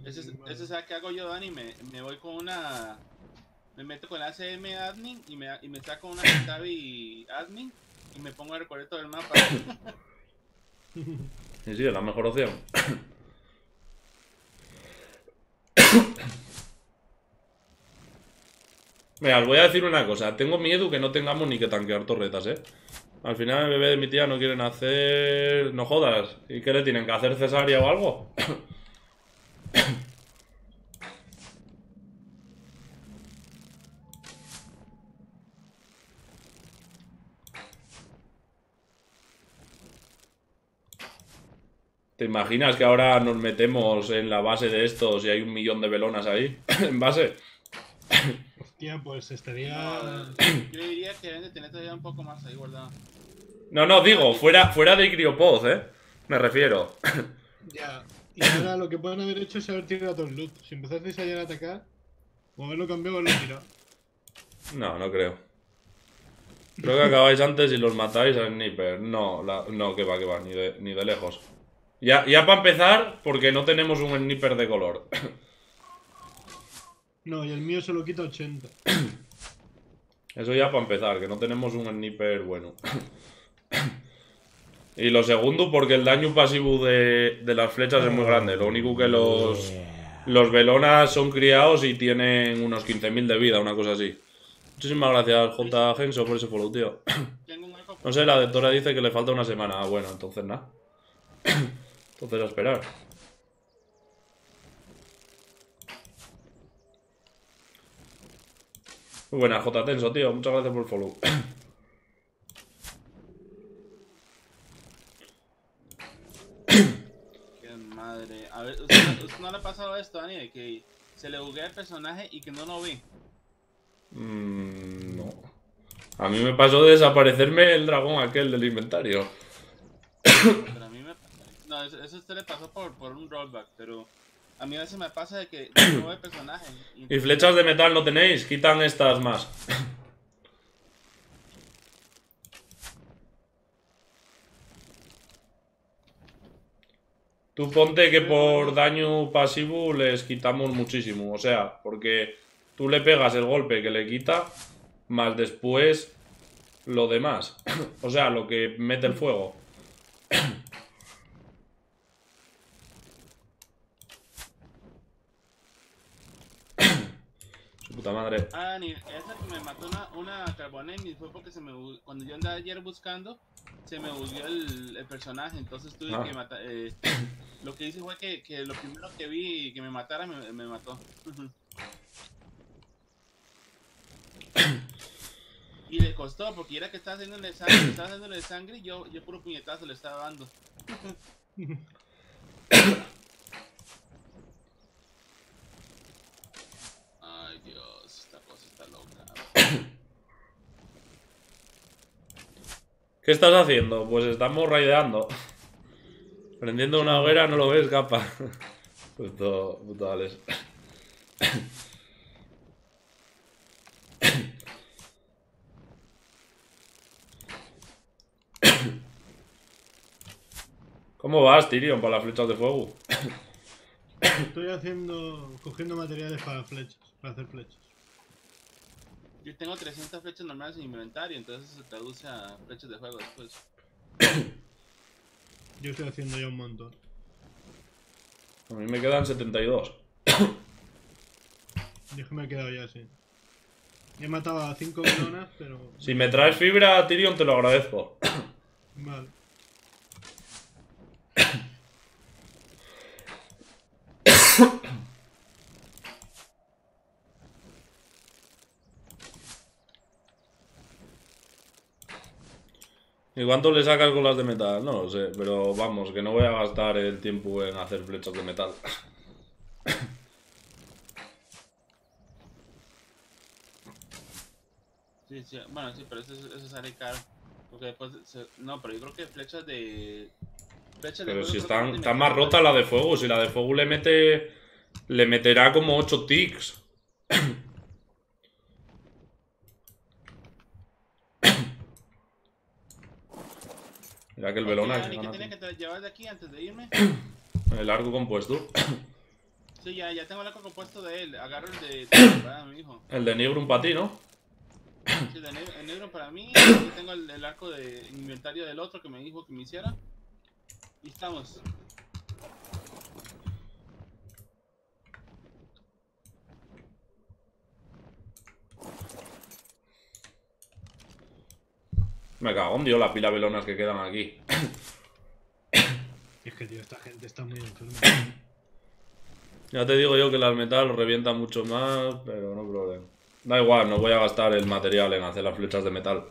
Ese es que hago yo, Dani. Me voy con una. Me meto con la ACM admin y me saco una Tabi admin y me pongo a recorrer todo el mapa. Sí, sí, es la mejor opción. Mira, os voy a decir una cosa. Tengo miedo que no tengamos ni que tanquear torretas, Al final el bebé de mi tía no quieren hacer... No jodas. ¿Y qué le tienen que hacer, cesárea o algo? ¿Te imaginas que ahora nos metemos en la base de estos y hay 1.000.000 de velonas ahí? En base. Hostia, pues estaría... No, yo diría que deben de tener todavía un poco más ahí guardado. No, digo, fuera de Criopod, Me refiero. Ya. Y ahora lo que pueden haber hecho es haber tirado todo el loot. Si empezasteis ayer a atacar, o haberlo cambiado o haberlo tirado. No creo. Creo que acabáis antes y los matáis al sniper. No, que va, ni de lejos. Ya para empezar, porque no tenemos un sniper de color. No, y el mío se lo quita 80. Eso ya para empezar, que no tenemos un sniper bueno. Y lo segundo, porque el daño pasivo de las flechas es muy grande. Lo único que los velonas son criados y tienen unos 15.000 de vida, una cosa así. Muchísimas gracias, J. Genso, por ese follow, tío. No sé, la doctora dice que le falta una semana. Ah, bueno, entonces nada. Entonces a esperar. Muy buena, J. Tenso, tío. Muchas gracias por el follow. Qué madre. A ver, ¿usted no le ha pasado esto, Dani? De que se le buguea el personaje y que no lo ve. No. A mí me pasó de desaparecerme el dragón aquel del inventario. Pero a mí me... No, eso a usted le pasó por un rollback, pero... A mí a veces me pasa de que no ve el personaje. ¿Y flechas de metal no tenéis? Quitan estas más. Tú ponte que por daño pasivo les quitamos muchísimo. O sea, porque tú le pegas el golpe que le quita, más después lo demás. O sea, lo que mete el fuego. Su puta madre. Ah, ni esa que me mató una Carbonemys fue porque cuando yo andaba ayer buscando, se me bugueó el personaje, entonces tuve que matar. Lo que hice fue que lo primero que vi que me matara, me mató. Y le costó, porque era que estaba haciéndole sangre, y yo puro puñetazo le estaba dando. Ay, Dios, esta cosa está loca. ¿Qué estás haciendo? Pues estamos raideando. Prendiendo una hoguera, no lo ves, capa. Puto Alex. ¿Cómo vas, Tyrion, para las flechas de fuego? Estoy cogiendo materiales para flechas, para hacer flechas. Yo tengo 300 flechas normales en mi inventario, entonces se traduce a flechas de fuego después. Yo estoy haciendo ya un montón. A mí me quedan 72. Yo que me he quedado ya así. He matado a 5 velonas, pero... Si me traes fibra, Tyrion, te lo agradezco. Vale. ¿Y cuánto le sacas con las de metal? No lo sé, pero vamos, que no voy a gastar el tiempo en hacer flechas de metal. Sí, sí, bueno, sí, pero eso sale caro. Porque después, no, pero yo creo que flechas de Pero si fuego está más rota la de fuego, si la de fuego le meterá como 8 ticks. Mira que el velona ¿Qué tenía que llevar de aquí antes de irme? el arco compuesto. Sí, ya tengo el arco compuesto de él. Agarro el de para mi hijo. El de Nigrum para ti, ¿no? Sí, el negro para mí. Y tengo el arco de inventario del otro que me dijo que me hiciera. Y estamos. Me cago en Dios la pila de velonas que quedan aquí. Es que, tío, esta gente está muy enferma. Ya te digo yo que las metal revientan mucho más, pero no problema. Da igual, no voy a gastar el material en hacer las flechas de metal.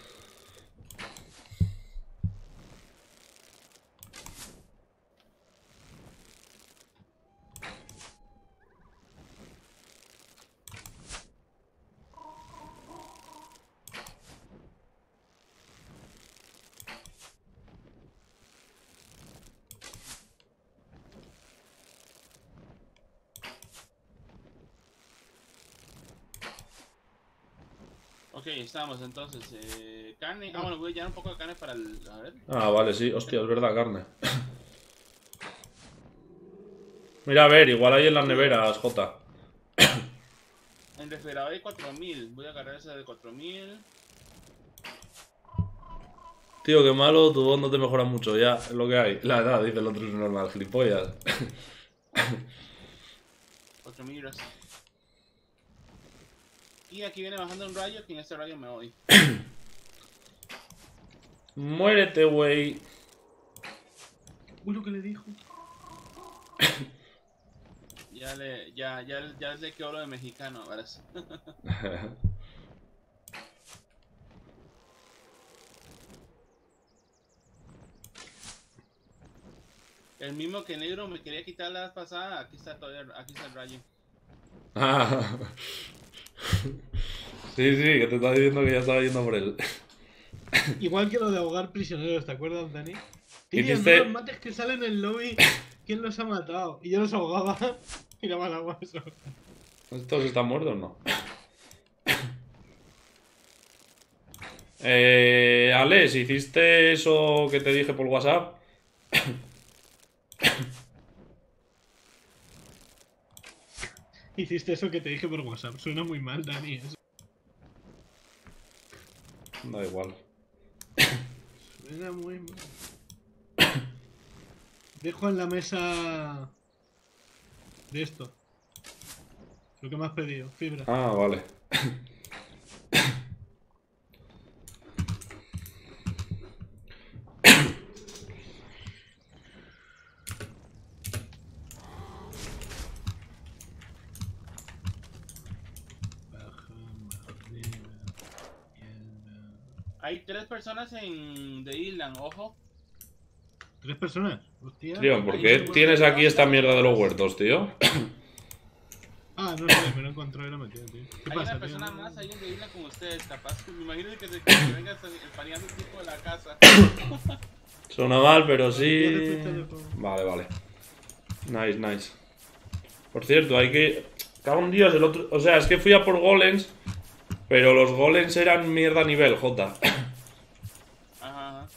Ok, estamos entonces. Carne. Ah, bueno, voy a llevar un poco de carne para el. A ver. Ah, vale, sí. Hostia, es verdad, carne. Mira, a ver, igual hay en las neveras, Jota. En refrigerador hay 4000. Voy a agarrar ese de 4000. Tío, qué malo, tu voz no te mejora mucho, ya, es lo que hay. La edad, dice el otro es normal, gilipollas. 4000 euros. Y aquí viene bajando un rayo, que en este rayo me voy. Muérete, güey. Uy, lo que le dijo. Ya le quedó lo de mexicano, verás. El mismo que negro me quería quitar la vez pasada, aquí está todavía, aquí está el rayo. Ah. Sí, sí, que te estaba diciendo que ya estaba yendo por él. Igual que lo de ahogar prisioneros, ¿te acuerdas, Dani? Tío, Hiciste- no los mates que salen en el lobby. ¿Quién los ha matado? Y yo los ahogaba. Tiraba al agua eso. ¿Estos están muertos o no? Alex, ¿hiciste eso que te dije por WhatsApp? Hiciste eso que te dije por WhatsApp. Suena muy mal, Dani. Eso. Da igual. Suena muy mal. Dejo en la mesa de esto. Lo que me has pedido, fibra. Ah, vale. Baja, madera, mierda. Hay 3 personas en The Island, ojo. 3 personas. Hostia. Tío, ¿por qué tienes aquí esta mierda de los huertos, tío? Ah, no sé, me lo encontré y lo metí, tío. ¿Qué Hay pasa, una tío? persona más ahí en The Island con ustedes, capaz que me imagino que venga espaneando el tipo de la casa. Suena mal, pero Ya sí. refleja el juego. Vale, vale. Nice, nice. Por cierto, hay que. Cago en Dios, el otro. O sea, es que fui a por golems. Pero los golems eran mierda a nivel, J. Ajá.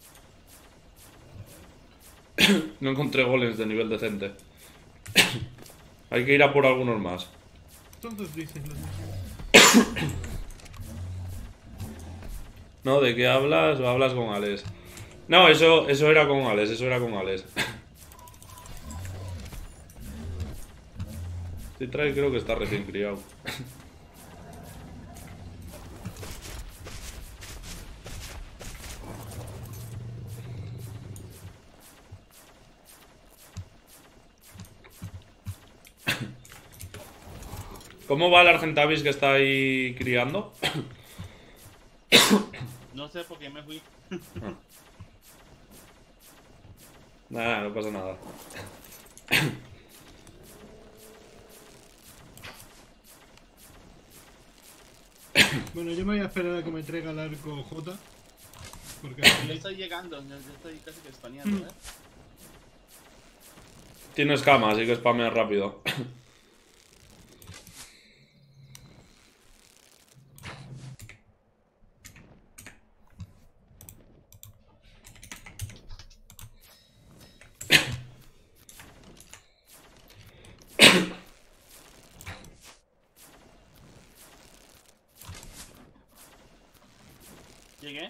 No encontré golems de nivel decente. Hay que ir a por algunos más. Entonces dicen los ¿No? ¿De qué hablas? ¿O hablas con Alex? No, eso era con Alex, eso era con Alex. Sí, trae, creo que está recién criado. ¿Cómo va el Argentavis que está ahí criando? No sé por qué me fui. Nada, no pasa nada. Bueno, yo me voy a esperar a que me traiga el arco J. Porque Yo estoy llegando, yo estoy casi que espaneando, ¿eh? Tienes cama, así que spameas rápido. ¿Llegué?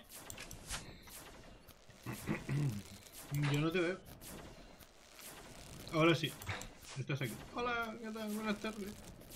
Yo no te veo. Ahora sí. Estás aquí. Hola, ¿qué tal? Buenas tardes.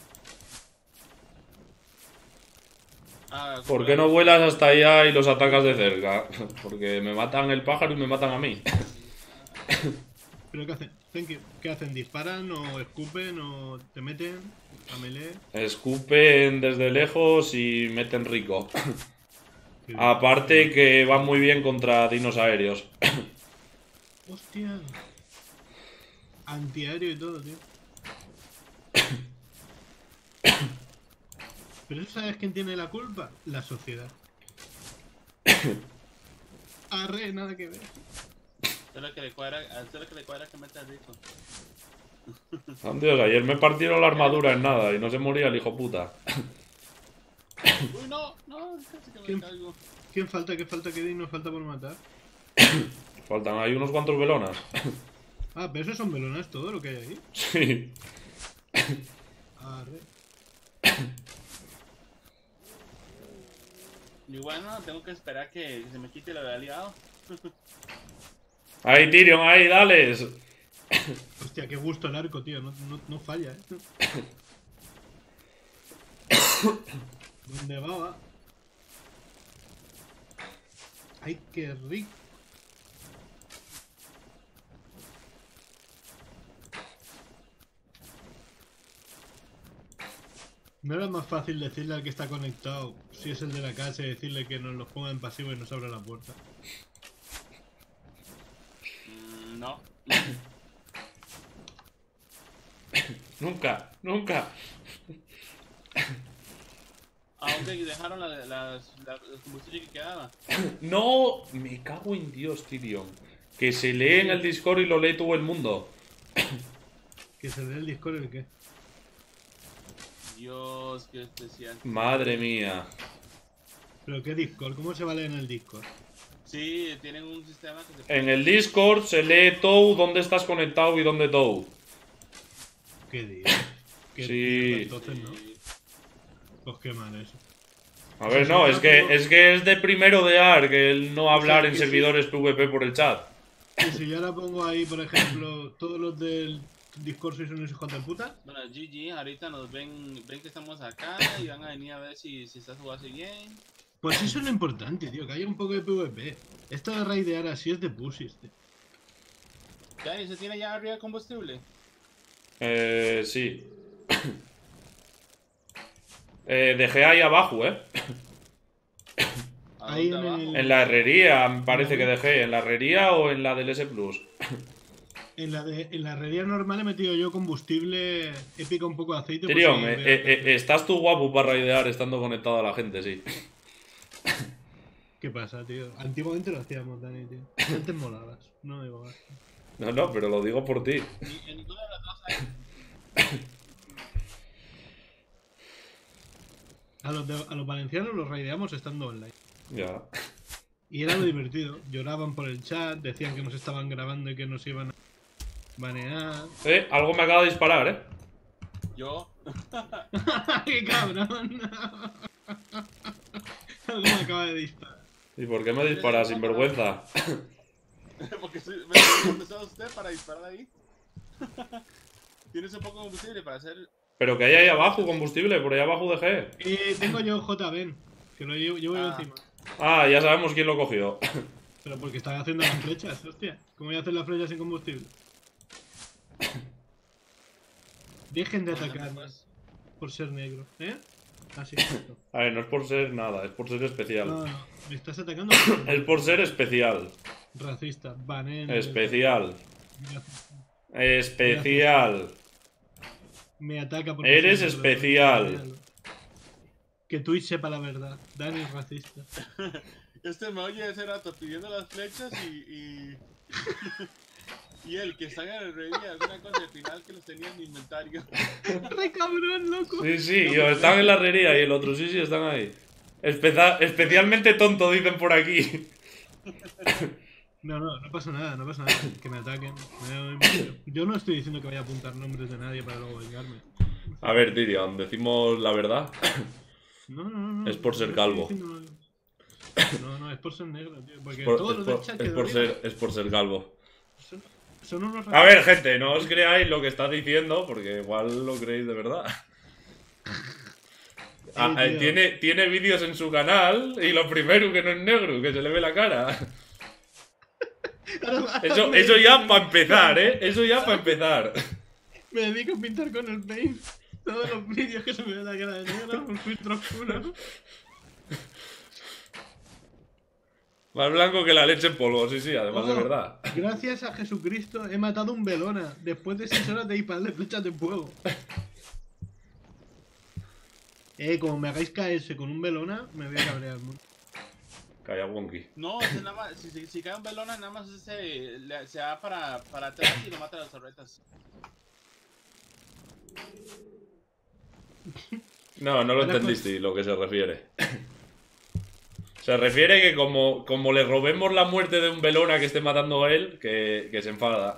Ah, ¿Por qué no vuelas hasta allá y los atacas de cerca? Porque me matan el pájaro y me matan a mí. ¿Pero qué hacen? ¿Qué hacen? ¿Disparan o escupen o te meten a melee? Escupen desde lejos y meten rico. Qué bien. Aparte que van muy bien contra dinos aéreos. Hostia. Antiaéreo y todo, tío. Pero eso, ¿sabes quién tiene la culpa? La sociedad. Arre, nada que ver. Esto es lo que le cuadra, esto es lo que le cuadra que meta rico. Oh, Dios, ayer me partieron la armadura en nada y no se moría el hijo puta. Uy, no, casi que me ¿Quién? caigo. ¿Quién falta? ¿Qué falta? ¿Qué nos falta por matar? Faltan ahí unos cuantos velonas. Ah, pero eso son melonas todo lo que hay ahí. Sí. Arre. Y bueno, tengo que esperar que se me quite lo de aliado. Ahí, Tyrion, ahí, dales. Hostia, qué gusto el arco, tío. No falla, ¿Dónde va? Ay, qué rico. ¿No era más fácil decirle al que está conectado, si es el de la casa, y decirle que nos los ponga en pasivo y nos abra la puerta? No. Nunca, nunca. ¿A dónde dejaron los combustibles que quedaban? No, me cago en Dios, Tyrion. Que se lee en el Discord y lo lee todo el mundo. ¿Que se dé el Discord el qué? Dios, qué especial. Madre mía. ¿Pero qué Discord? ¿Cómo se va a leer en el Discord? Sí, tienen un sistema que se En el Discord se lee todo dónde estás conectado y dónde todo. ¿Qué dices? ¿Qué Sí. mierda, entonces, no? Sí. Pues qué mal eso. A ver, no, es que es de primero de ARC el no hablar en que sí. servidores PvP por el chat. Y si yo ahora pongo ahí, por ejemplo, todos los del Discord sois unos hijos de puta. Bueno, GG, ahorita nos ven que estamos acá y van a venir a ver si estás jugando bien. Pues eso es lo importante, tío, que haya un poco de PvP. Esto de raidear así es de pussies, tío. ¿Ya? ¿Se tiene ya arriba de combustible? Sí. Dejé ahí abajo, ¿A Ahí dónde en abajo? el- En la herrería, me parece que dejé. ¿En la herrería o en la del S Plus? En la herrería normal he metido yo combustible épico, un poco de aceite. por Tyrion, si veo- estás tú guapo para raidear estando conectado a la gente, sí. ¿Qué pasa, tío? Antiguamente lo hacíamos, Dani, tío. Antes molabas, no digo más. No, no, pero lo digo por ti. En ninguna de las dos hay. A los valencianos los raideamos estando online. Ya. Y era lo divertido. Lloraban por el chat, decían que nos estaban grabando y que nos iban a banear. Algo me acaba de disparar, Yo. ¡Qué cabrón! Algo me acaba de disparar. ¿Y por qué me disparas, sinvergüenza? Porque me empezó usted para disparar ahí. Tienes un poco de combustible para hacer. Pero que hay ahí abajo combustible, por ahí abajo dejé. Tengo yo JBen, que lo llevo yo encima. Ah, ya sabemos quién lo cogió. Pero porque están haciendo las flechas, hostia. ¿Cómo voy a hacer las flechas sin combustible? Dejen de atacarme por ser negro, ¿eh? Así. A ver, no es por ser nada, es por ser especial. No, me estás atacando por Es por ser especial. racista. Banen. Especial. Especial. Me ataca por Eres especial. Que Twitch sepa la verdad. Dani es racista. Me oye ese rato pidiendo las flechas y y él que está en el rey alguna cosa al final que los tenía en mi inventario. ¡Re cabrón, loco! Sí, sí, yo, están en la herrería y el otro sí, están ahí. Especialmente tonto, dicen por aquí. No, no pasa nada, no pasa nada. Que me ataquen. Yo no estoy diciendo que vaya a apuntar nombres de nadie para luego vengarme. A ver, Tyrion, decimos la verdad. No. Es por ser calvo. No, es por ser negro, tío. Porque todos los del chat es por ser calvo. Son unos... A ver, gente, no os creáis lo que está diciendo, porque igual lo creéis de verdad. Tiene vídeos en su canal y lo primero que no es negro, que se le ve la cara. Eso ya para empezar, ¿eh? Eso ya para empezar. Me dedico a pintar con el paint todos los vídeos que se me ve la cara de negro, un filtro oscuro. Más blanco que la leche en polvo, sí, además de verdad. Gracias a Jesucristo he matado un Velona después de 6 horas de dispararle flechas de fuego. Como me hagáis caerse con un Velona, me voy a cabrear mucho. Calla Wonky. No, nada más, si cae un Velona, nada más se va para atrás y lo mata a las torretas. No lo entendiste lo que se refiere. Se refiere que como le robemos la muerte de un Velona que esté matando a él, que se enfada.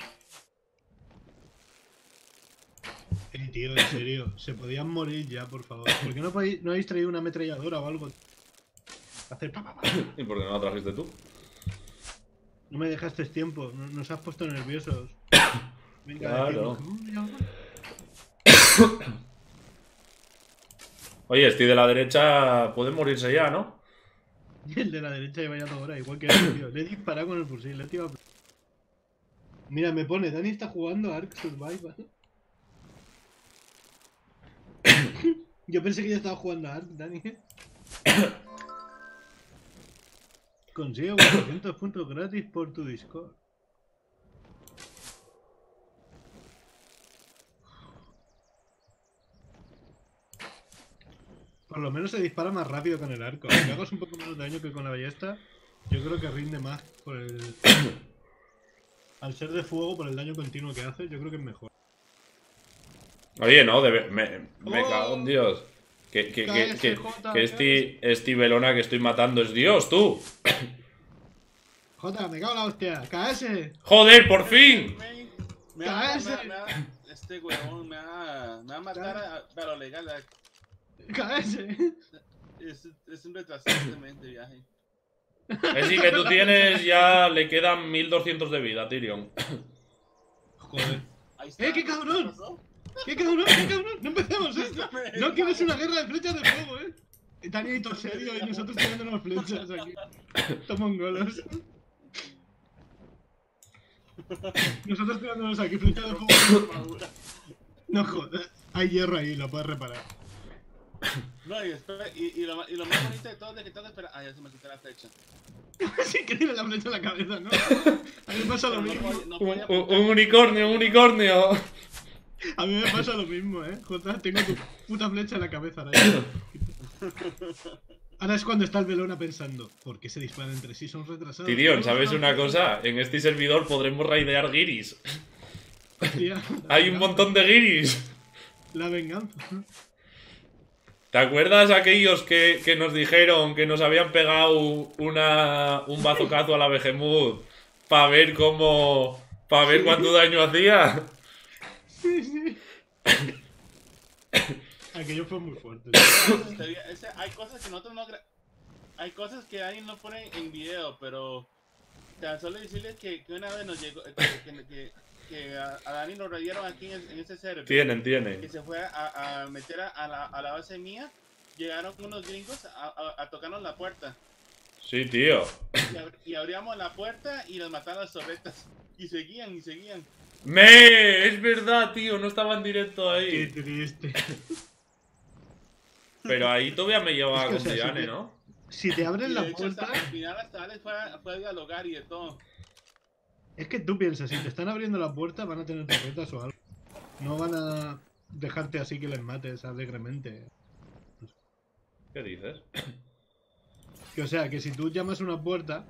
Tío, en serio, se podían morir ya, por favor. ¿Por qué no habéis traído una ametralladora o algo? Hacer pa. ¿Y por qué no la trajiste tú? No me dejaste tiempo, nos has puesto nerviosos. Venga, claro. Oye, este de la derecha puede morirse ya, ¿no? El de la derecha lleva ya toda hora, igual que el tío. Le he disparado con el fusil, le he tirado... Mira, me pone, Dani está jugando a Ark Survival. Yo pensé que ya estaba jugando a Ark, Dani. Consigo 400 puntos gratis por tu Discord. Por lo menos se dispara más rápido con el arco. Aunque hagas un poco menos de daño que con la ballesta, yo creo que rinde más por el... Al ser de fuego, por el daño continuo que hace, yo creo que es mejor. Oye, no, me cago en Dios. Que este Velona que estoy matando es Dios, tú. Jota, me cago en la hostia. ¡KS! ¡Joder, por fin! Este huevón me va a matar a lo legal. ¡KS! Es un retrasado de viaje. Es decir, que tú tienes ya... Le quedan 1200 de vida, Tyrion. Joder. ¡Qué cabrón! ¡Qué cabrón! ¡No empecemos esto! No quiero ser una guerra de flechas de fuego, Dani y todo serio y nosotros tirándonos flechas aquí. Estos mongolos. Nosotros tirándonos aquí flechas de fuego. No jodas. Hay hierro ahí, lo puedes reparar. No, y espera, y lo más bonito de todo es que tengo que esperar. Ah, ya se me quitó la flecha. Sí, que tiene la flecha en la cabeza, ¿no? A mí me pasa lo mismo. Un unicornio. A mí me pasa lo mismo, Jota, tengo tu puta flecha en la cabeza ahora ya. Ahora es cuando está el Velona pensando, ¿por qué se disparan entre sí? Son retrasados. Tyrion, ¿sabes una cosa? En este servidor podremos raidear guiris. Hostia, hay un montón de guiris. La venganza. ¿Te acuerdas aquellos que nos dijeron que nos habían pegado un bazocazo a la Behemoth para ver cuánto daño hacía? Sí. Aquello fue muy fuerte. Hay cosas que nosotros no... Hay cosas que alguien no pone en video, pero... Tan solo decirles que una vez nos llegó... Que a Dani lo rayaron aquí en ese server. Tienen. Que se fue a meter a la base mía. Llegaron unos gringos a tocarnos la puerta. Sí, tío. Y abríamos la puerta y nos mataron las torretas. Y seguían. Es verdad, tío, no estaba en directo ahí. Qué triste. Pero ahí todavía me llevaba con sea, Diane, ¿no? Si te abren la hecho, puerta... Al final hasta Alex fue a dialogar y de todo. Es que tú piensas, si te están abriendo la puerta van a tener torretas o algo. No van a dejarte así que les mates alegremente. ¿Qué dices? Que, o sea, que si tú llamas a una puerta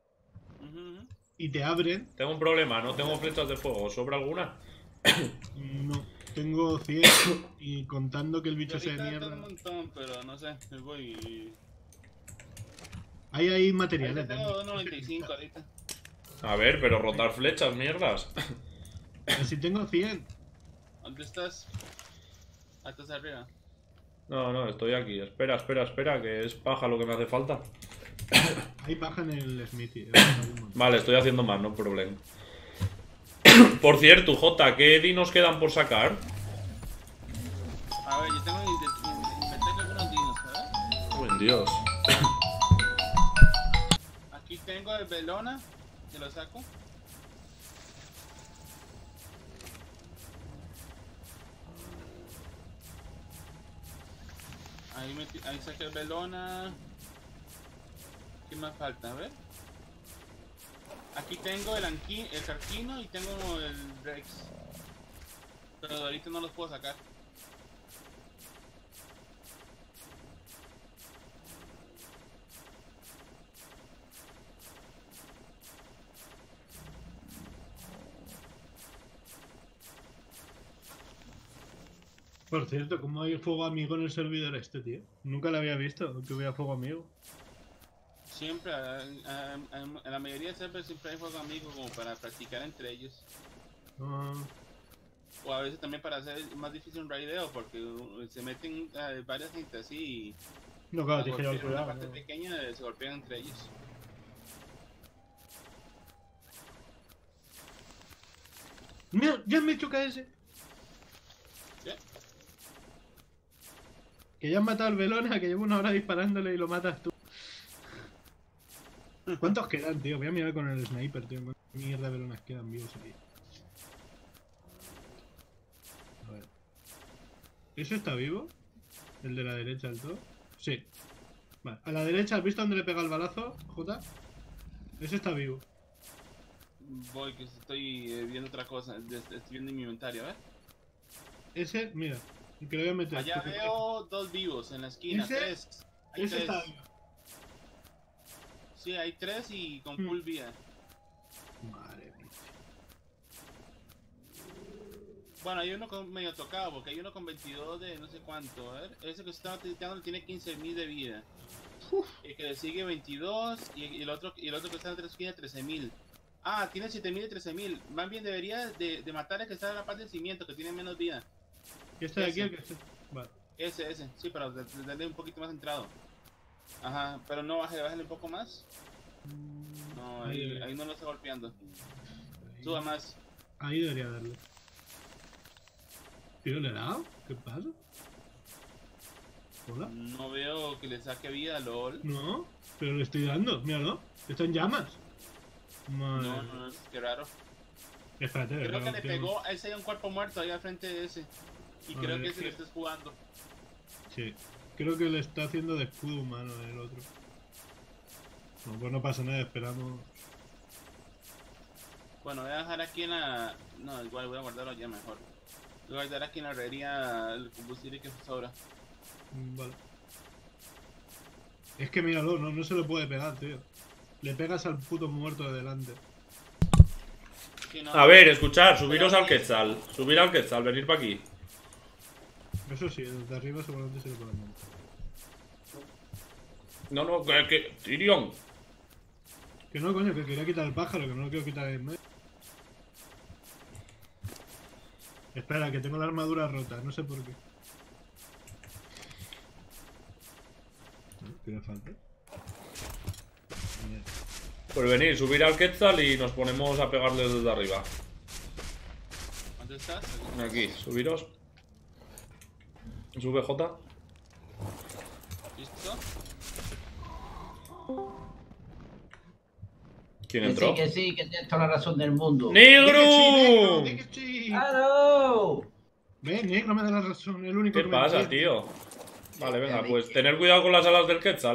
y te abren... Tengo un problema, no tengo flechas de fuego. ¿Sobra alguna? No, tengo 100 y contando que el bicho sea de mierda... Tengo un montón, pero no sé, me voy... Hay materiales. Tengo 2.95 ahorita. A ver, pero rotar flechas, mierdas. Pero si tengo 100. ¿Dónde estás? Ah, estás arriba. No, estoy aquí. Espera, que es paja lo que me hace falta. Ahí bajan el Smithy. Vale, estoy haciendo más, no problema. Por cierto, Jota, ¿qué dinos quedan por sacar? A ver, yo tengo inventario algunos dinos, ¿sabes? Buen Dios. Aquí tengo el Velona, que lo saco. Ahí saqué el Velona. ¿Qué más falta? A ver. Aquí tengo el Carquino y tengo el Rex. Pero ahorita no los puedo sacar. Por cierto, ¿cómo hay fuego amigo en el servidor este, tío? Nunca lo había visto, que hubiera fuego amigo. Siempre, en la mayoría de servers siempre hay juego amigo como para practicar entre ellos. O a veces también para hacer más difícil un raideo porque se meten varias gente así y No, claro, tienes que llevar una cuidado. parte pequeña se golpean entre ellos. Mira, ya me choca ese. ¿Qué? Que ya han matado al Velona, que llevo una hora disparándole y lo matas tú. ¿Cuántos quedan, tío? Voy a mirar con el sniper, tío. ¿Cuántas mierda de Velonas quedan vivos ahí? A ver. ¿Ese está vivo? ¿El de la derecha del todo? Sí. Vale, a la derecha, ¿has visto dónde le pega el balazo, Jota? Ese está vivo. Voy, que estoy viendo otra cosa, estoy viendo mi inventario, a ver. Ese, mira, que lo voy a meter. Allá veo dos vivos en la esquina, ¿Ese? tres. Hay Ese tres. está vivo. Sí, hay tres y con full vida. Madre mía. Bueno, hay uno con medio tocado, porque hay uno con 22 de no sé cuánto, a ver. Ese que estaba utilizando tiene 15.000 de vida. El que le sigue 22 y el otro que está en 3 tiene 13.000. Ah, tiene 7.000 y 13.000. Más bien debería de matar al que está en la parte del cimiento, que tiene menos vida. ¿Y este de aquí el que está? Vale. Ese, sí, pero darle un poquito más centrado. Ajá, pero no bájale un poco más. No, ahí no lo está golpeando. Suba más. Ahí debería darle. ¿Tío, le he dado? ¿Qué pasa? ¿Hola? No veo que le saque vida, lol. No, pero le estoy dando, míralo. Está en llamas. Madre. No, qué raro. Espérate, Creo que le pegó, ese hay un cuerpo muerto ahí al frente de ese. Y creo que ese lo estás jugando. Sí, creo que le está haciendo de escudo humano el otro. No, pues no pasa nada, esperamos. Bueno, voy a dejar aquí en la... No, igual voy a guardarlo ya mejor. Voy a guardar aquí en la herrería el combustible que sobra. Vale. Es que míralo, no se lo puede pegar, tío. Le pegas al puto muerto de delante. Sí, no, A ver, escuchar, subiros al Quetzal. Subir al Quetzal, venir para aquí. Eso sí, desde arriba seguramente se le puede montar. No, que Tyrion. Que no, coño, que quería quitar el pájaro, que no lo quiero quitar en medio. Espera, que tengo la armadura rota, no sé por qué. ¿Qué le falta? Mierda. Pues venir, subir al Quetzal y nos ponemos a pegarles desde arriba. ¿Dónde estás? Aquí, subiros. Sube J. ¿Listo? ¿Quién entró? Que sí, que tienes toda la razón del mundo. ¡Negro! ¡Di que sí! ¡Claro! Ven, negro me da la razón, el único ¿Qué que me pasa, entiende. tío? Vale, venga, pues tener cuidado con las alas del Quetzal,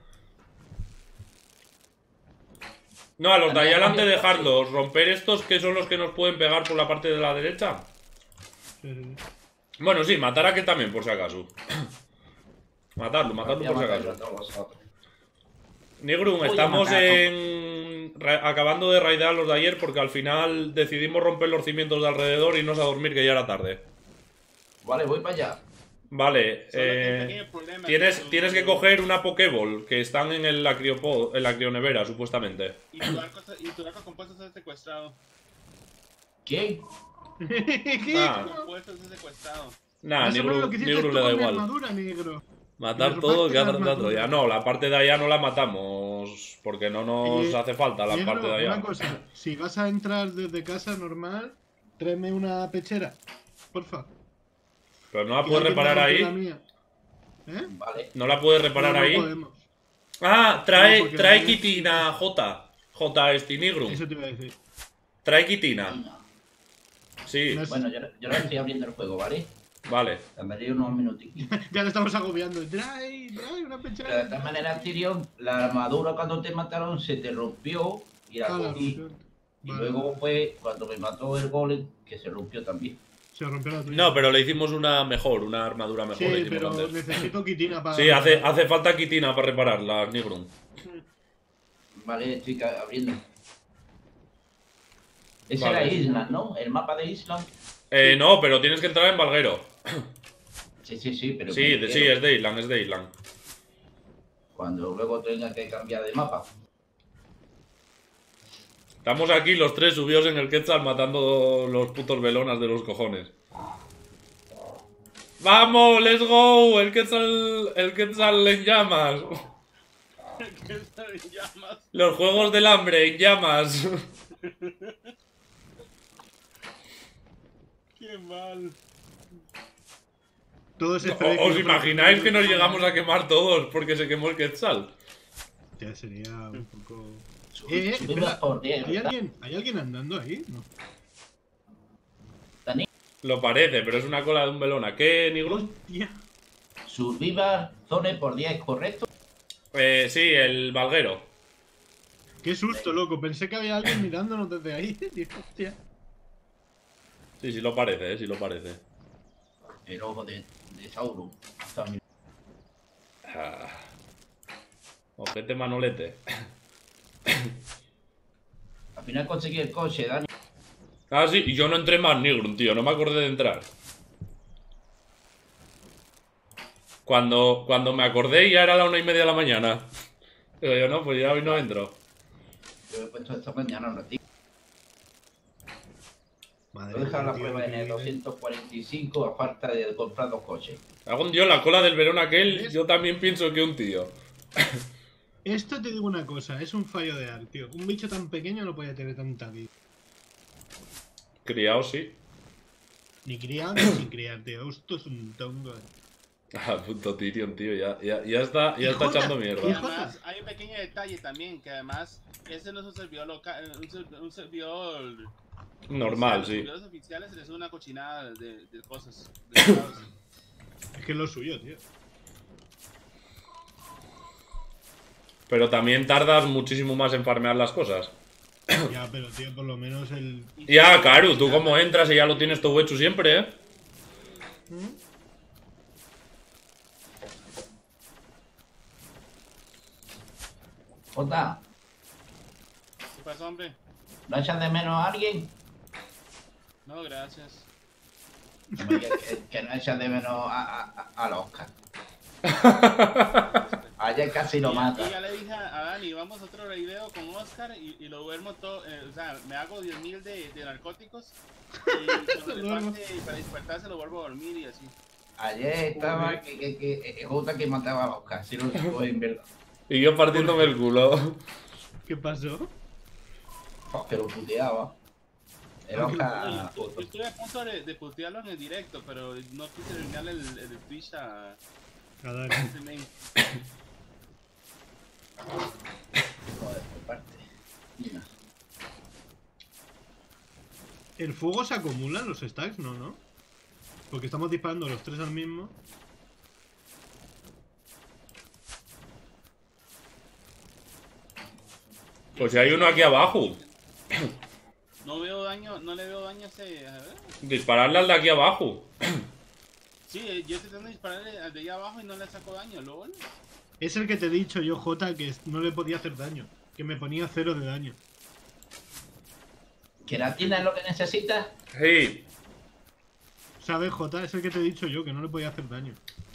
No, a los de ahí adelante dejarlos. Romper estos que son los que nos pueden pegar por la parte de la derecha. Sí. Bueno, sí, matar a aquel también, por si acaso. Matarlo por si acaso. Negrum, estamos acabando de raidear los de ayer porque al final decidimos romper los cimientos de alrededor y irnos a dormir, que ya era tarde. Vale, voy para allá. Vale, Solo que hay un pequeño problema, tienes que coger una Pokéball que están en la crionevera, supuestamente. Y tu arco compuesto está secuestrado. ¿Qué? ¿Qué? Ah. Tu compuesto está secuestrado. Nah, Eso no es lo que hiciste Negro tú le da con mi igual. armadura, negro. Matar Me todo, robaste que la hace otro armadura. día. No, la parte de allá no la matamos. Porque no nos hace falta la Negro, parte de allá. una cosa, si vas a entrar desde casa normal, tráeme una pechera, porfa. Pero no la Que puedes alguien me reparar rompió la ahí. mía. ¿Eh? Vale. No la puedes reparar No, no ahí. podemos. Ah, No, trae porque la mía- quitina, J Stinigrum. Eso te iba a decir. Trae quitina. Sí, No es- Bueno, yo ahora estoy abriendo el juego, ¿vale? vale. Daré unos minutitos. Ya le estamos agobiando. Trae una Pero de pechera. todas maneras, Tyrion, la armadura cuando te mataron se te rompió y la Ah, la cogí. rompió. Y Vale, luego vale. fue cuando me mató el golem que se rompió también. Se rompió la tuya. No, pero le hicimos una armadura mejor. le Sí, hicimos pero antes. necesito quitina para. Sí, hace falta quitina para reparar la Nigrum. Vale, estoy abriendo. Ese Vale. era Island, ¿no? El mapa de Island. No, pero tienes que entrar en Valguero. Sí, pero Sí, me sí, quiero es de Island. cuando luego tenga que cambiar de mapa. Estamos aquí los tres subidos en el Quetzal matando los putos velonas de los cojones. ¡Vamos! ¡Let's go! El Quetzal en llamas. ¿Qué está en llamas? Los juegos del hambre en llamas. Qué mal. Todo ese ¿Os imagináis que nos llegamos a quemar todos porque se quemó el Quetzal? Ya sería un poco. Subimos Espera, por 10, ¿verdad? ¿Hay alguien andando ahí? No. Dani, Lo parece, pero es una cola de un velona. ¿Qué, Nigrum? Hostia. Survival Zone por 10, ¿correcto? Sí, el Valguero. Qué susto, loco. Pensé que había alguien mirándonos desde ahí. Dije, hostia. Sí, lo parece, sí lo parece. El ojo de Sauron. También. Ah. Ojete manolete. Al final conseguí el coche, Dani. Ah, sí, y yo no entré más Nigrum, tío, no me acordé de entrar. Cuando me acordé ya era la 1:30 de la mañana. Digo yo, no, pues ya hoy no entro. Yo he puesto esta mañana un ratito. Madre He dejado la tío, prueba en que el viene. 245 a falta de comprar 2 coches. Algún dios, la cola del verón aquel, yo también pienso que un tío. Esto te digo una cosa, es un fallo de arte, tío. Un bicho tan pequeño no puede tener tanta vida. Criado, sí. Ni criado ni sin criar, tío. Esto es un tongo. Ah, puto Tyrion, tío, ya está Hijo de- echando Y mierda. hijo- además hay un pequeño detalle también, que además ese no es un servidor local, un servidor Normal, oficial. Los sí. servidores oficiales se les una cochinada de cosas. De estados. Es que es lo suyo, tío. Pero también tardas muchísimo más en farmear las cosas. Ya, pero tío, por lo menos el. Ya, Karu, tú como entras y ya lo tienes todo hecho siempre, ¿eh? Jota, ¿Qué pasa, hombre? ¿no echas de menos a alguien? No, gracias. Hombre, que no echas de menos al Oscar. Ayer casi lo Y mata. ya le dije a Dani, vamos a otro video con Oscar y lo duermo todo, o sea, me hago 10.000 de narcóticos y cuando le pase para despertarse lo vuelvo a dormir y así. Ayer estaba que Jota que mataba a Oscar, si lo digo en verdad. Y yo partiéndome el culo. ¿Qué pasó? Que lo puteaba. El Oscar. Yo estuve a punto de putearlo en el directo, pero no quise terminar el Twitch a Cada ese main. Joder, por parte. Mira. ¿El fuego se acumula en los stacks? No, ¿no? Porque estamos disparando los tres al mismo. Pues si hay uno aquí abajo. No veo daño, no le veo daño a ese. A ver. Dispararle al de aquí abajo. Sí, yo estoy tratando de dispararle al de allá abajo y no le saco daño, LOL. Es el que te he dicho yo, Jota, que no le podía hacer daño. Que me ponía 0 de daño. ¿Queratina es lo que necesitas? Sí. ¿Sabes, Jota? Es el que te he dicho yo, que no le podía hacer daño.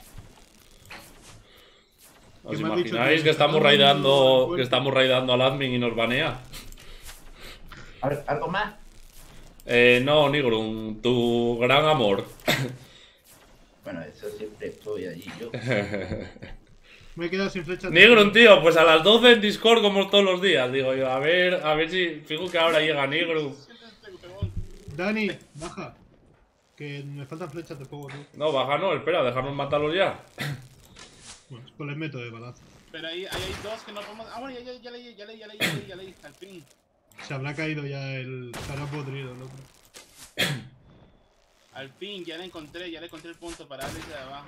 ¿Os ¿Qué me has dicho imagináis tú? que estamos Está raidando, dando que estamos raidando al admin y nos banea? ¿Algo más? No, Nigrum, tu gran amor. Bueno, eso siempre estoy allí yo. Me he quedado sin flechas. Nigrum, tío, pues a las 12 en Discord como todos los días. Digo yo, a ver si... Fijo que ahora llega Nigrum. Dani, baja. Que me faltan flechas de fuego, tío. No, baja no, espera, dejarnos matarlos ya. Bueno, pues les meto de balazo. Pero ahí hay dos que no podemos. Ah, bueno, ya leí, al fin. Se habrá caído ya el... Se habrá podrido el otro. Al fin, ya le encontré el punto para darle de abajo.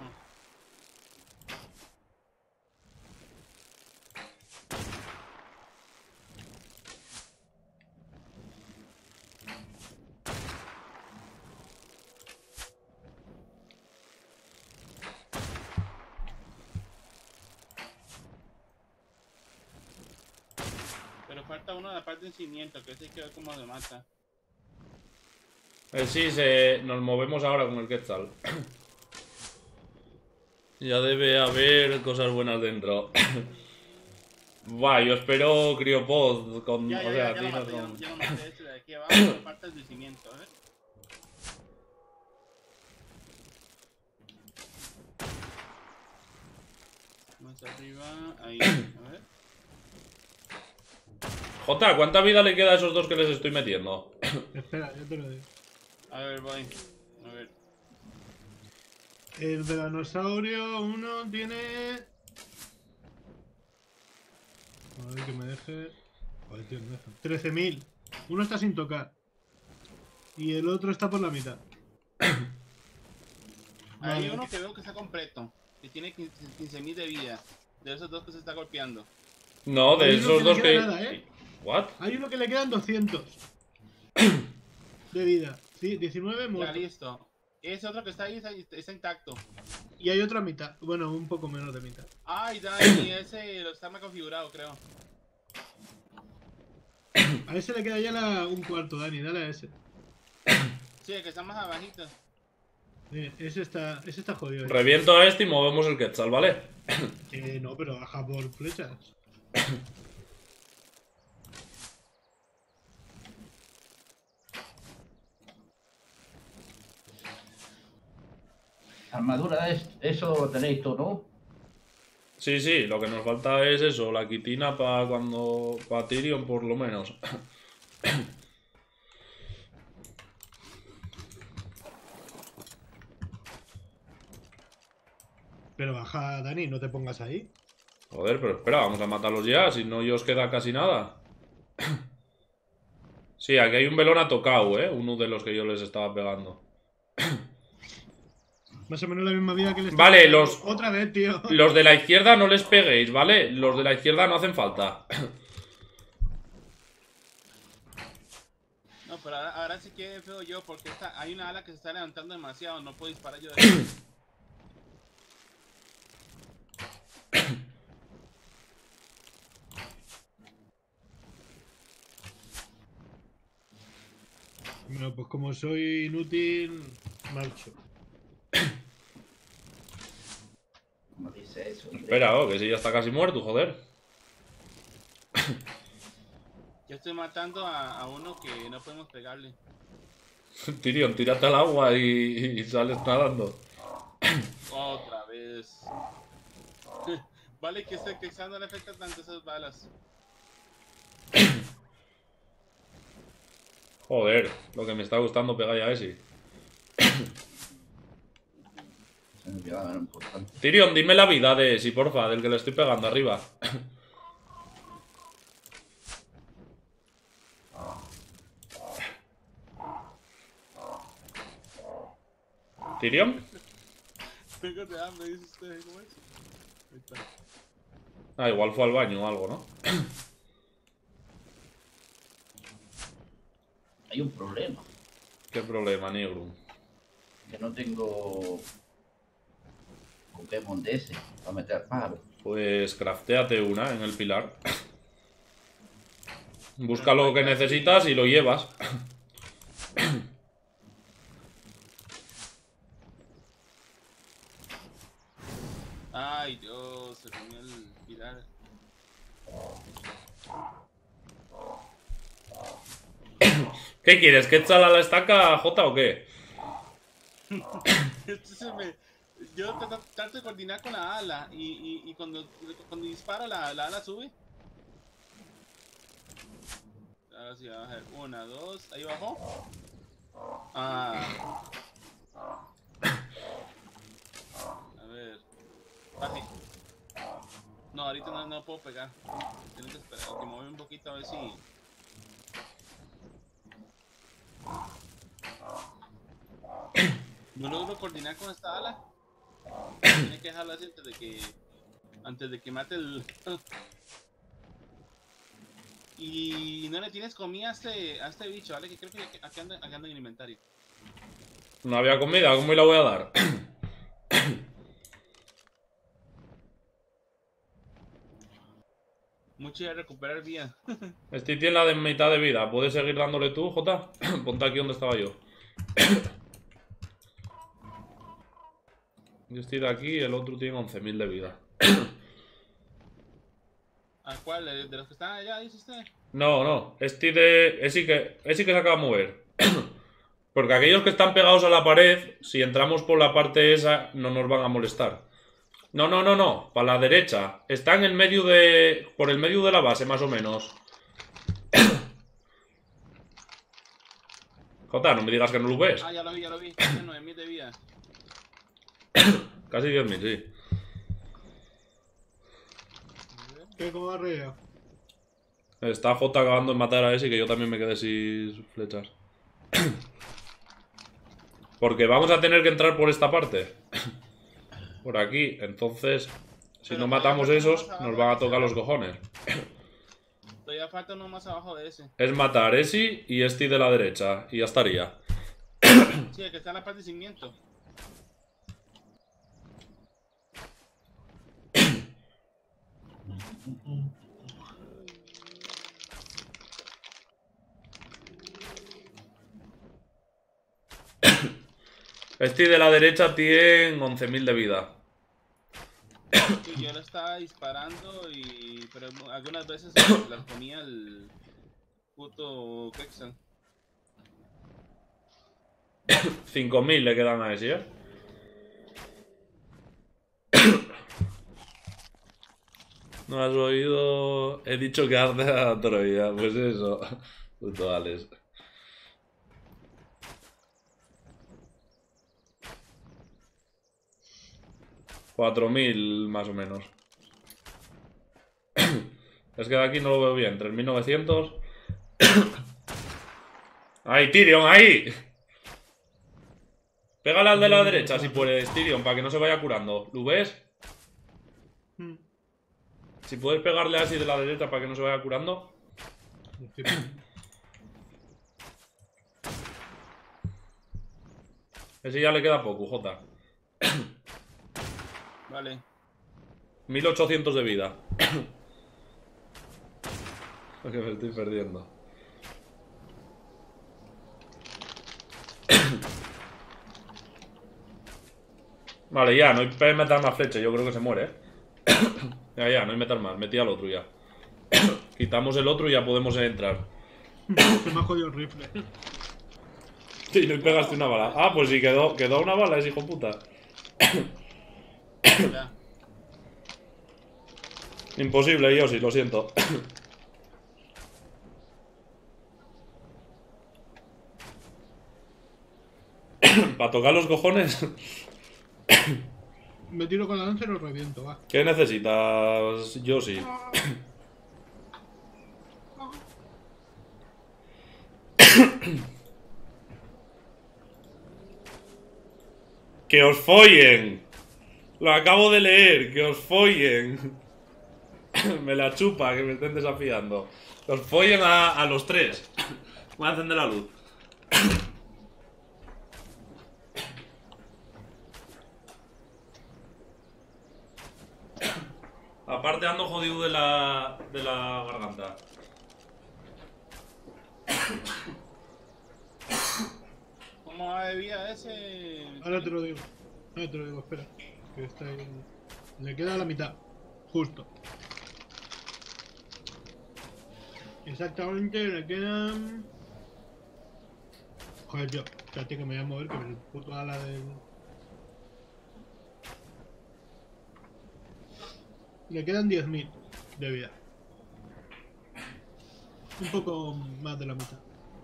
Pero falta uno de la parte de cimiento, que ese hay que ver cómo se mata. Sí, nos movemos ahora con el Quetzal. Ya debe haber cosas buenas dentro. Buah, yo espero Criopod con... Ya o sea, lo dinos maté, con... ya lo maté, este de aquí abajo, pero falta el de cimiento, a ver. Más arriba, ahí, a ver. Jota, ¿cuánta vida le queda a esos dos que les estoy metiendo? Espera, yo te lo digo. A ver, voy. A ver. El velanosaurio 1 tiene... A ver que me deje... Joder, tío, no deja. 13.000. Uno está sin tocar. Y el otro está por la mitad. Hay Vale. uno que veo que está completo, que tiene 15.000 de vida. De esos dos que se está golpeando. No, de Hay uno esos que dos le que... queda nada, ¿eh? ¿What? Hay uno que le quedan 200 de vida. Sí, 19 Ya, muertos. listo. Ese otro que está ahí está intacto. Y hay otro a mitad. Bueno, un poco menos de mitad. Ay, Dani, ese lo está más configurado, creo. A ese le queda ya un cuarto, Dani. Dale a ese. Sí, el que está más abajito. Ese está jodido. Reviento a este y movemos el Quetzal, ¿vale? No, pero baja por flechas. Armadura, eso lo tenéis tú, ¿no? Sí, sí, lo que nos falta es eso, la quitina para cuando... para Tyrion, por lo menos. Pero baja, Dani, no te pongas ahí. Joder, pero espera, vamos a matarlos ya, si no ya os queda casi nada. Sí, aquí hay un Velona tocado, uno de los que yo les estaba pegando. Más o menos la misma vida que les... Vale, Otra vez, tío. Los de la izquierda no les peguéis, ¿vale? Los de la izquierda no hacen falta. No, pero ahora sí que feo yo, porque hay una ala que se está levantando demasiado, no puedo disparar yo de aquí. Bueno, pues como soy inútil, marcho. ¿Cómo dice eso? Espera, que si ya está casi muerto, joder. Yo estoy matando a uno que no podemos pegarle. Tyrion, tírate al agua y sales nadando. Otra vez. Vale que no le afecta tanto esas balas. Joder, lo que me está gustando pegar ya a ese. Se me olvidaba lo importante. Tyrion, dime la vida de ese, porfa, del que le estoy pegando arriba. ¿Tyrion? Tengo de hambre, dice usted, ¿cómo es? Ahí está. Ah, igual fue al baño o algo, ¿no? Hay un problema. ¿Qué problema, Nigrum? Que no tengo Pokémon de ese para meter pájaros. Pues craftéate una en el pilar. Busca lo que necesitas y lo llevas. Ay, Dios, se comió el pilar. ¿Qué quieres? ¿Que echa la estaca J o qué? Yo trato de coordinar con la ala y cuando disparo la ala sube. Ahora sí va a bajar. 1, 2, ahí bajó. Ah. A ver. Baje. No, ahorita no puedo pegar. Tengo que esperar que mueva un poquito a ver si. No logro coordinar con esta ala. Tiene que dejarla así antes de que mate el. Y no le tienes comida a este bicho, ¿vale? Que creo que aquí anda en el inventario. No había comida, ¿cómo la voy a dar? Mucho de recuperar vida. Este tiene la de mitad de vida. ¿Puedes seguir dándole tú, Jota? Ponte aquí donde estaba yo. Yo estoy de aquí y el otro tiene 11.000 de vida. ¿A cuál? ¿De los que están allá, dice usted? No. Ese que se acaba de mover. Porque aquellos que están pegados a la pared, si entramos por la parte esa, no nos van a molestar. No. Para la derecha. Está en el medio de... Por el medio de la base, más o menos. Jota, no me digas que no lo ves. Ah, ya lo vi. Tiene 9.000 de vida. Casi 10.000, sí. ¿Qué cobarrea? Está Jota acabando de matar a ese y que yo también me quedé sin flechas. Porque vamos a tener que entrar por esta parte. Por aquí. Entonces, si no matamos esos, nos van a tocar los cojones. Todavía falta uno más abajo de ese. Es matar ese y este de la derecha. Y ya estaría. Sí, el que está en la parte de cimiento. Este de la derecha tiene 11.000 de vida. Sí, yo lo estaba disparando pero algunas veces las ponía el puto Kexan. 5.000 le quedan a ese, ¿eh? ¿No has oído? He dicho que arde a Troya. Pues eso. Puto Alex. $4.000 más o menos. Es que de aquí no lo veo bien. 3.900. ¡Ahí, Tyrion! ¡Ahí! Pégale al de la derecha si puedes, Tyrion, para que no se vaya curando. ¿Lo ves? Si puedes pegarle así de la derecha para que no se vaya curando. Ese ya le queda poco, Jota. Vale. 1.800 de vida. Porque me estoy perdiendo. Vale, ya, no hay que meter más flecha. Yo creo que se muere, Ya, no hay meter más. Metí al otro ya. Quitamos el otro y ya podemos entrar. Se me ha jodido el rifle. Sí, no pegaste una bala. Ah, pues sí, quedó una bala ese hijo puta. Ya. Imposible, yo sí, lo siento. Para tocar los cojones. Me tiro con la lanza y lo reviento, va. ¿Qué necesitas, yo sí? ¡Que os follen! Lo acabo de leer, que os follen. Me la chupa que me estén desafiando. Que os follen a los tres. Voy a encender la luz. Aparte ando jodido de la garganta. ¿Cómo va de vida ese? Ahora te lo digo. Espera. Que está ahí Le queda la mitad. Justo. Exactamente, le quedan... Joder, tío. Espérate que me voy a mover, que el puto ala del... Le quedan 10.000 de vida. Un poco más de la mitad.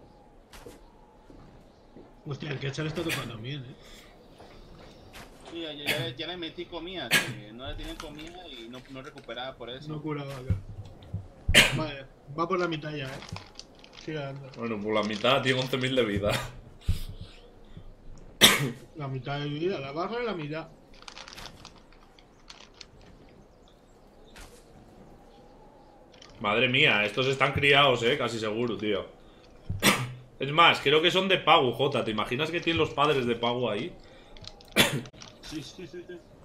Hostia, el Quetzal está tocando bien, Sí, ya le metí comida, que no le tienen comida y no recuperaba por eso. No curaba acá. Vale, va por la mitad ya, Sigue dando. Bueno, por la mitad tiene 11.000 de vida. La mitad de vida, la barra y la mitad. Madre mía, estos están criados, casi seguro, tío. Es más, creo que son de Pagu, Jota. ¿Te imaginas que tienen los padres de Pagu ahí? Sí.